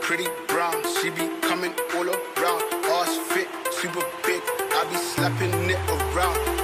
pretty brown. She be coming all around. Ass fit, super big. I be slapping it around.